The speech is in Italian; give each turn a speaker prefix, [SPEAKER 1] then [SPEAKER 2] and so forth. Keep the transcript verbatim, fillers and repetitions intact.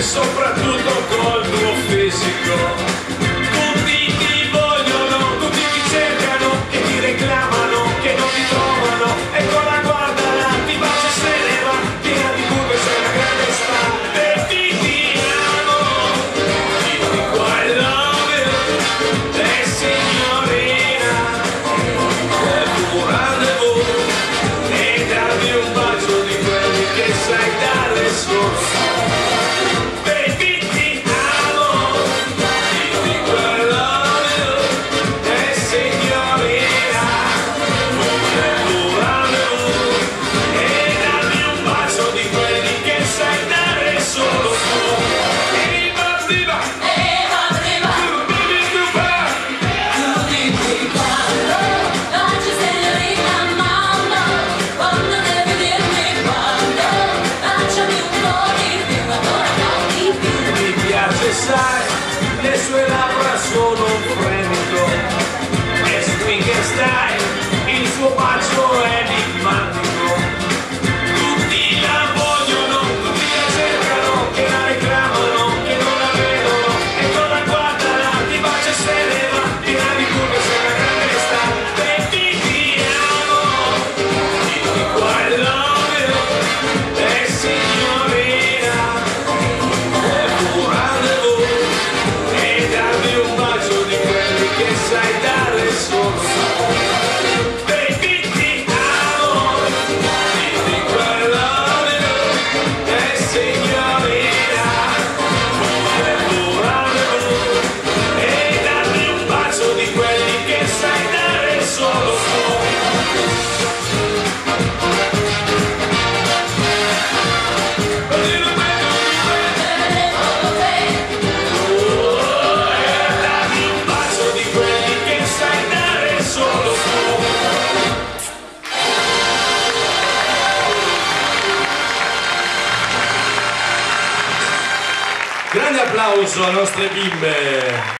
[SPEAKER 1] soprattutto col tuo fisico. Tutti ti vogliono, tutti ti cercano e ti reclamano che non ti trovano. E con la guardala, ti bacia e se ne va, piena di curve, sei una grande star. E ti ti amo, dimmi qua I love you, e signorina, è un rendezvous, e darmi un bacio di quelli che sai dare solo. Sai, le sue labbra sono un fremito, e swing style, il suo bacio è enigmatico. Tutti la vogliono, tutti la cercano, che la reclamano, che non la vedono, e con la guardala, ti bacia e se ne va, piena di curve, sei una grande star. Baby ti amo, dimmi qua I love you, e signorina, è un rendezvous, che sai dare solo. Baby ti amo, dimmi qua I love you, e signorina, è un rendezvous, e darmi un bacio di quelli che sai dare solo.
[SPEAKER 2] Grande applauso alle nostre bimbe!